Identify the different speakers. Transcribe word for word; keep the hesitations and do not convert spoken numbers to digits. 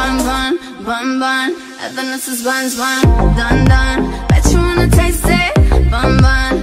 Speaker 1: bun, bun, bun, bun. Evanescence buns, bun, dun, dun. Bet you wanna taste it, bun, bun.